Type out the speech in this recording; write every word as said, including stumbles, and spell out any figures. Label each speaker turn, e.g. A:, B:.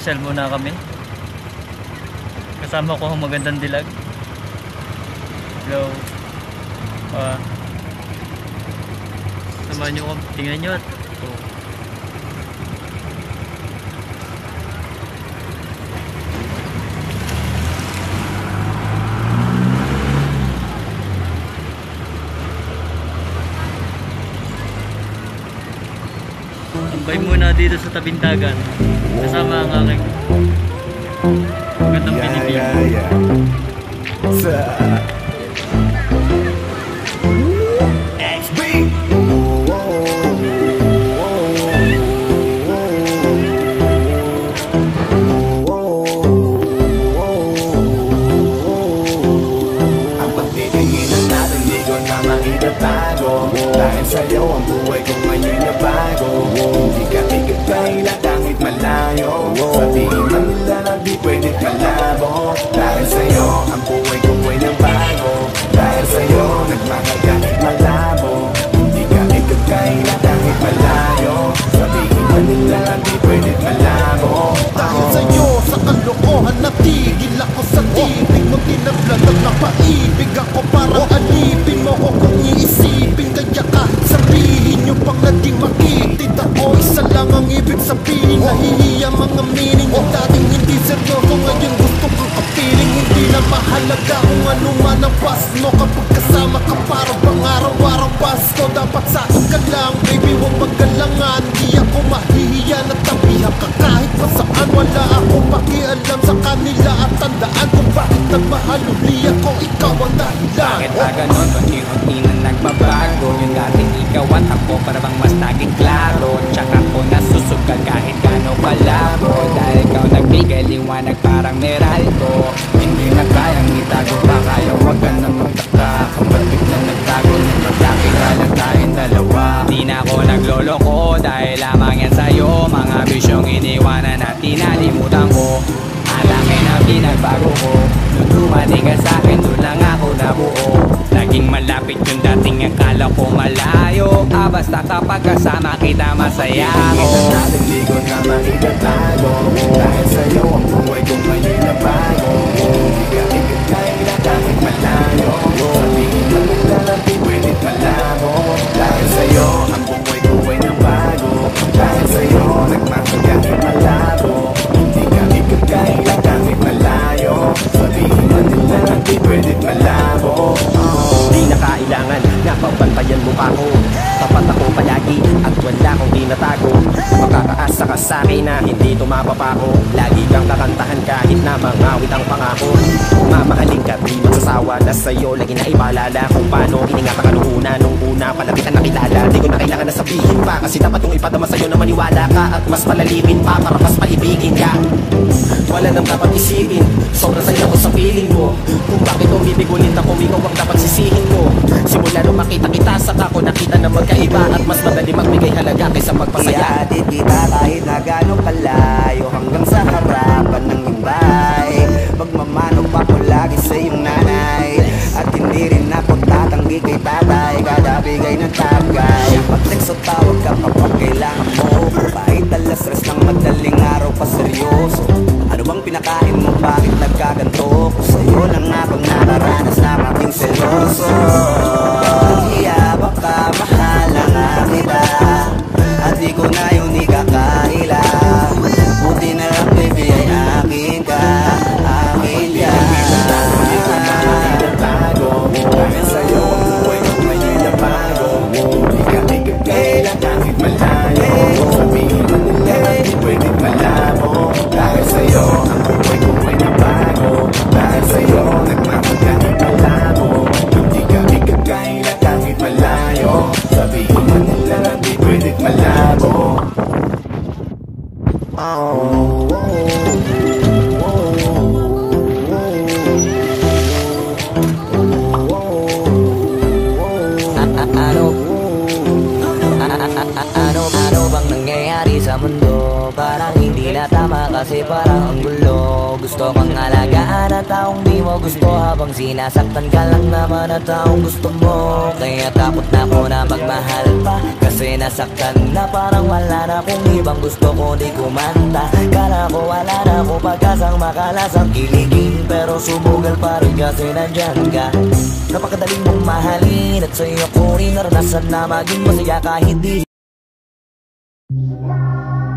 A: Magpapasel muna kami. Kasama ko ang magandang dilag. Hello. Uh, Samahan nyo ko. Tingnan nyo. Oh. Tambay muna dito sa tabing dagat. Kasama ang aking magandang Pilipino.
B: Yeah, yeah, yeah. X B. Ang pagtitinginan natin di ko na maitatago. Dahil sa'yo ang buhay ko ngayon na bago. Hindi ka ikagkaila kahit malayo. Sabihin man nila na di pwede kalabo. Dahil sa'yo ang buhay ko ay nabago. Dahil sa'yo nagmahal kahit malabo. Hindi ka ikagkaila kahit malayo. Sabihin man nila na di pwede kalabo.
C: Dahil sa'yo sa kalokohan natigil ako sa tibig mo. Tinablan at napaibig ako para alipin mo ko kung iisipin. Kaya kahit sabihin nyo pang naging makitid ako, isa lang ang ibig sabihin. Nahihiya mga meaning. Yung dating hindi seryoso ngayon gusto kong kapiling. Hindi na mahalaga kung ano man ang past mo. Kapag kasama ka para bang araw-araw Pasko. Dapat sa akin ka lang baby, huwag magalangan. Di ako mahihiya na tabihan ka kahit pa saan. Wala akong pakialam sa kanila at tandaan kung bakit nagmahal uli ako. Ikaw ang dahilan.
D: Bakit ba ganon? Unti-unti na nagbabago. Yung dating ikaw at ako para bang mas naging klaro. Tsaka ko nasusugal kahit gano'ng kalabo. Dahil ikaw nagbigay liwanag parang Meralco. Hindi na kayang itago pa kaya huwag ka na magtaka. Kung ba't biglang nagtago na magkakita lang tayong dalawa. Di na ako nagloloko dahil lamang yan sa'yo. Mga bisyong iniwanan at tinalimutan ko. Alangin ang pinagbago ko. Nung dumating ka sa'kin doon lang ako nabuo. Naging malapit yung dating akala ko malayo. Ah basta kapag kasama kita masaya ako.
B: Tingnan natin di ko na maitatago. Dahil sa'yo ang buhay ko ngayon na bago. Hindi ka ikagkaila kahit malayo. Sabihin man nila na di pwede palabo. Dahil sa'yo ang buhay ko ay nabago. Dahil sa'yo nagmahal kahit malabo. Hindi ka ikagkaila kahit malayo. Sabihin man nila na di pwede palabo.
E: Di na kailangan na pabantayan mo pa ako. Tapat ako palagi at wala kong tinatago. Makakaasa ka sa'kin na hindi tumapapako. Lagi kang kakantahan kahit na mangawit ang pangako. Mamahalin ka di magsasawa na sa'yo lagi na ipaalala kung paano iningatan ka nung una. Nung una palapitan na kilala. Di ko na kailangan na sabihin pa kasi dapat kong ipadama sa'yo na maniwala ka. At mas palalimin pa para mas maibigin ka. Wala nang dapat isipin. Sobrang saya ko sa feeling mo. Kung bakit umibig ulit ako, ikaw ang dapat sisihin mo. Simula nung makita kita saka ko nakita na magkaiba. At mas madali magbigay halaga kaysa magpasaya.
F: Iatid kita kahit na gano'ng kalayo. Hanggang sa harapan ng imbay. Magmamano pa ko lagi sa iyong nanay. At hindi rin ako tatanggi kay tatay. Kada bigay ng tagay. Mag-text o tawag ka kapag kailangan mo. Kahit alas stress ng madaling araw pa seryoso. Ano bang pinakain mo? Bakit nagkaganto? Kung sa'yo lang ako nararanas na maging seryoso. Hiya baka mahala nga kita. At di ko na yun ikakaila. Buti na lang baby ay akin ka. Akin ka.
B: Dahil sa'yo ang buhay ko ngayon na bago. Hindi ka ikagkaila kahit malayo. Sabihin mo nila na di pwede palabo. Dahil sa'yo ang buhay ko ay nabago. Dahil sa'yo nagmamahal kahit malabo. Hindi ka ikagkaila kahit malayo. Sabihin mo nila na di pwede palabo. Oh, oh,
D: Ano bang nangyayari sa mundo? Parang hindi na tama ka
G: kasi parang ang gulo. Gusto kang alagaan at taong di mo gusto, habang sinasaktan ka lang naman at taong gusto mo. Kaya takot na ko na magmahal pa, kasi nasaktan na parang wala na kung ibang gusto ko di kumanta. Kala ko wala na ko pagkasang makalasang kiligin, pero sumugal pa rin kasi nandyan ka. Napakadaling mong mahalin at sa'yo ko rin naranasan na maging masaya kahit di